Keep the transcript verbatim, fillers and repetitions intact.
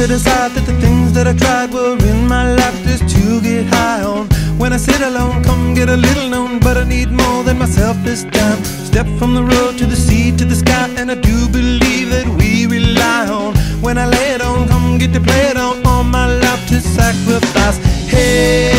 to decide that the things that I tried were in my life just to get high on. When I sit alone, come get a little known, but I need more than myself this time. Step from the road to the sea to the sky, and I do believe that we rely on. When I lay it on, come get to play it on, all my life to sacrifice. Hey,